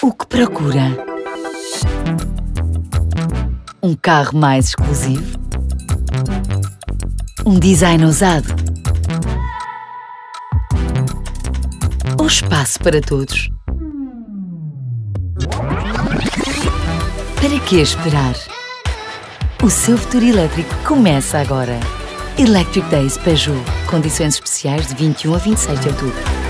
O que procura? Um carro mais exclusivo? Um design ousado? Ou espaço para todos? Para que esperar? O seu futuro elétrico começa agora. Electric Days Peugeot. Condições especiais de 21 a 26 de outubro.